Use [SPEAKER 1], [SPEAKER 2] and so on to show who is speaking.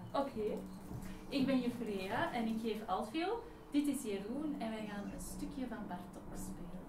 [SPEAKER 1] Oké. Ik ben juf Rea en ik geef Alfio. Dit is Jeroen en wij gaan een stukje van Bartók spelen.